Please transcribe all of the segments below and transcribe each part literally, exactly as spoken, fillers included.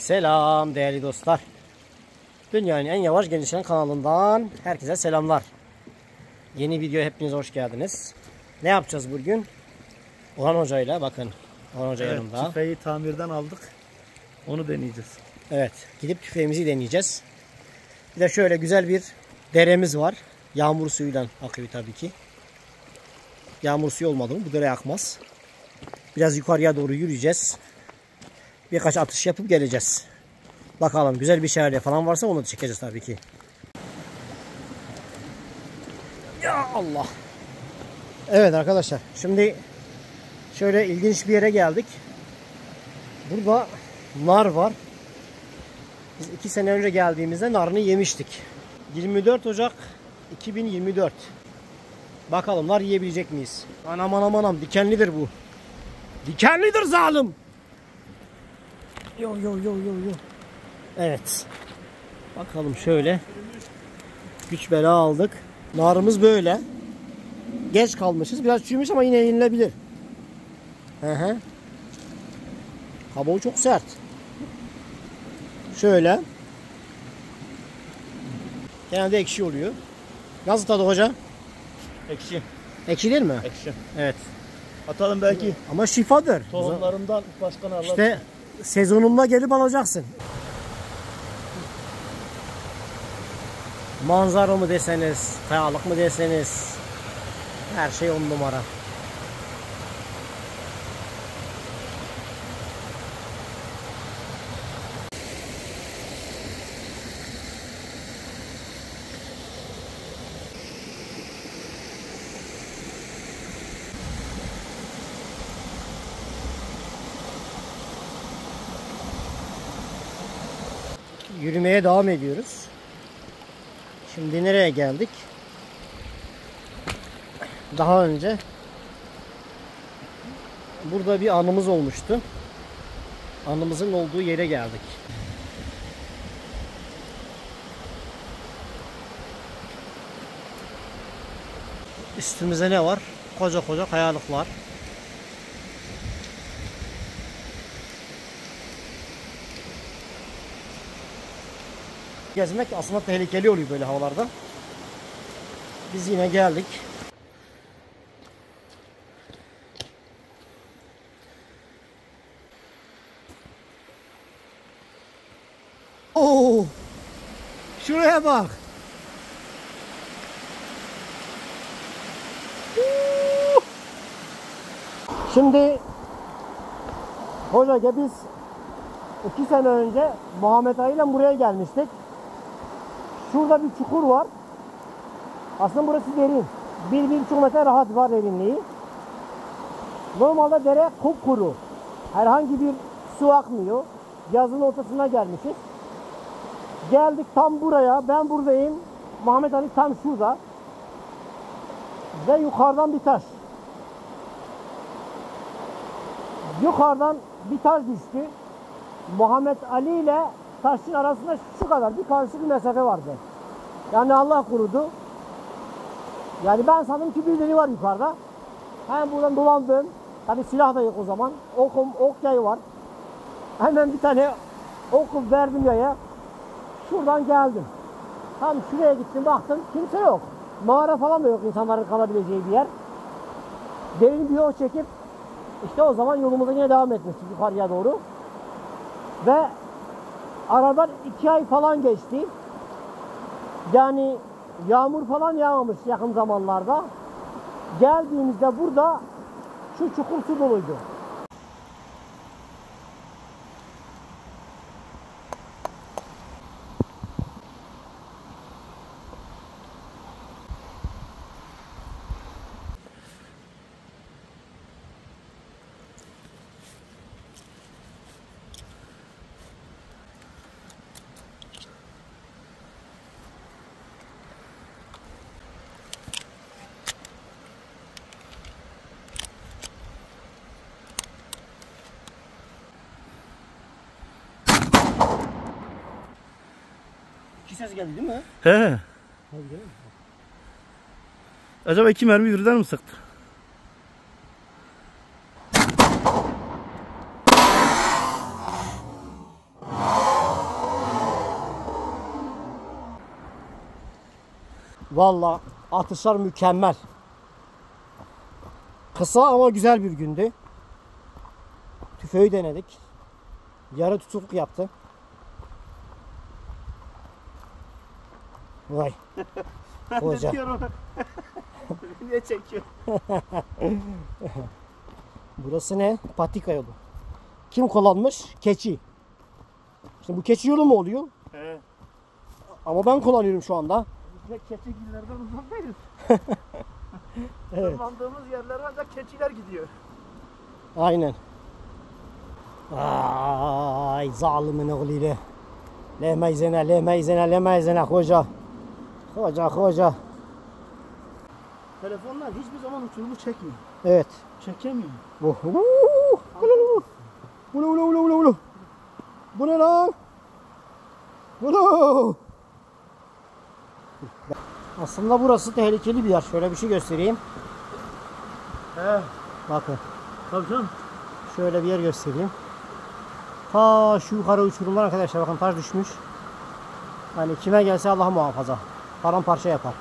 Selam değerli dostlar. Dünyanın en yavaş gelişen kanalından herkese selamlar. Yeni videoya hepiniz hoş geldiniz. Ne yapacağız bugün? Orhan Hoca ile bakın. Orhan Hoca evet, yanımda. Tüfeği tamirden aldık. Onu deneyeceğiz. Evet, gidip tüfeğimizi deneyeceğiz. Bir de şöyle güzel bir deremiz var. Yağmur suyuyla akıyor tabii ki. Yağmur suyu olmadı mı bu dere akmaz. Biraz yukarıya doğru yürüyeceğiz. Birkaç atış yapıp geleceğiz. Bakalım güzel bir şelale falan varsa onu da çekeceğiz tabii ki. Ya Allah. Evet arkadaşlar, şimdi şöyle ilginç bir yere geldik. Burada nar var. Biz iki sene önce geldiğimizde narını yemiştik. yirmi dört Ocak iki bin yirmi dört. Bakalım nar yiyebilecek miyiz? Anam anam anam, dikenlidir bu. Dikenlidir zalim. Yo yo yo yo yo. Evet. Bakalım şöyle. Güç bela aldık. Narımız böyle. Geç kalmışız. Biraz çürümüş ama yine yenilebilir. Hı hı. Kabuğu çok sert. Şöyle. Genelde ekşi oluyor. Nasıl tadı hoca? Ekşi. Ekşi değil mi? Ekşi. Evet. Atalım belki. Ama şifadır. Tohumlarından başka narlar. İşte sezonunda gelip alacaksın. Manzara mı deseniz, kayalık mı deseniz, her şey on numara. Yürümeye devam ediyoruz. Şimdi nereye geldik? Daha önce burada bir anımız olmuştu. Anımızın olduğu yere geldik. Üstümüzde ne var? Koca koca kayalıklar. Gezmek aslında tehlikeli oluyor böyle havalarda. Biz yine geldik. Oo! Şuraya bak. Şimdi hoca biz iki sene önce Muhammed Ali ile buraya gelmiştik. Şurada bir çukur var. Aslında burası derin. Bir, bir buçuk metre rahat var derinliği. Normalde dere kupkuru. Herhangi bir su akmıyor. Yazın ortasına gelmişiz. Geldik tam buraya. Ben buradayım. Muhammed Ali tam şurada. Ve yukarıdan bir taş. Yukarıdan bir taş düştü. Muhammed Ali ile taşın arasında şu kadar bir karşı bir mesafe vardı. Yani Allah korudu. Yani ben sandım ki birileri var yukarıda. Hemen buradan dolandım. Tabi silah da yok o zaman. Okum, ok yayı var. Hemen bir tane okum verdim yaya. Şuradan geldim. Tam şuraya gittim, baktım kimse yok. Mağara falan da yok, insanların kalabileceği bir yer. Derin bir yol çekip işte o zaman yolumuza yine devam etmiştik yukarıya doğru. Ve aradan iki ay falan geçti. Yani yağmur falan yağmamış yakın zamanlarda. Geldiğimizde burada şu çukur su doluydu. İki ses geldi değil mi? He. Acaba iki mermi birden mi sıktı? Vallahi atışlar mükemmel. Kısa ama güzel bir gündü. Tüfeği denedik. Yarı tutukluk yaptı. Vay. Hoca. Niye çekiyor? Burası ne? Patika yolu. Kim kullanmış? Keçi. Şimdi bu keçi yolu mu oluyor? He. Ama ben kullanıyorum şu anda. Biz de keçigillerden uzak değiliz. Evet. Tırmandığımız yerlere ancak keçiler gidiyor. Aynen. Ay zalimin oğluyla. Lemeyzene, lemeyzene, lemeyzene hoca. Hoca, hoca. Telefonlar hiçbir zaman uçurumu çekmiyor. Evet. Çekemiyor. Bu. Ulu ulu ulu ulu ulu. Bu ne lan? Ulu. Aslında burası tehlikeli bir yer. Şöyle bir şey göstereyim. He. Bakın. Tabii canım. Şöyle bir yer göstereyim. Ta şu yukarı uçurumlar arkadaşlar, bakın taş düşmüş. Hani kime gelse Allah muhafaza. Paramparça yapar.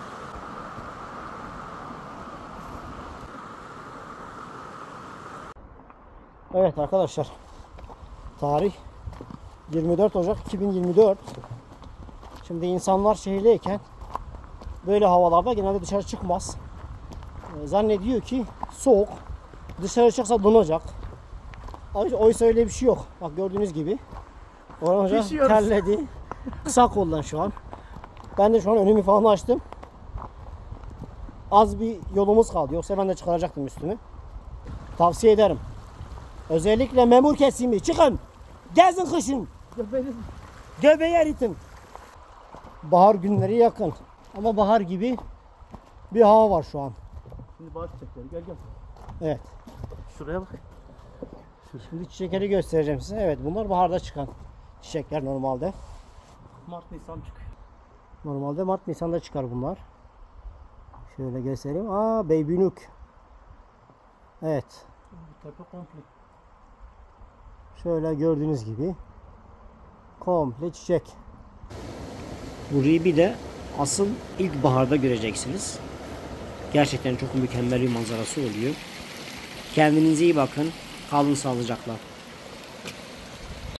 Evet arkadaşlar. Tarih yirmi dört Ocak iki bin yirmi dört. Şimdi insanlar şehirdeyken böyle havalarda genelde dışarı çıkmaz. Ee, zannediyor ki soğuk. Dışarı çıksa donacak. Oysa öyle bir şey yok. Bak gördüğünüz gibi. Orhan Hoca Pişiyoruz. terledi. Kısa koldan şu an. Ben de şu an önümü falan açtım. Az bir yolumuz kaldı. Yoksa ben de çıkaracaktım üstümü. Tavsiye ederim. Özellikle memur kesimi. Çıkın. Gezin kışın. Göbeğiniz. Göbeği eritin. Bahar günleri yakın. Ama bahar gibi bir hava var şu an. Şimdi bağış çiçekleri gel gel. Evet. Şuraya bak. Şimdi çiçekleri göstereceğim size. Evet, bunlar baharda çıkan çiçekler normalde. Mart Nisan çıkıyor. Normalde Mart Nisan'da çıkar bunlar. Şöyle göstereyim. Aa, Baby Nook. Evet. Bu tepe komple. Şöyle gördüğünüz gibi komple çiçek. Burayı bir de asıl ilkbaharda göreceksiniz. Gerçekten çok mükemmel bir manzarası oluyor. Kendinize iyi bakın. Kalın sağlıcakla.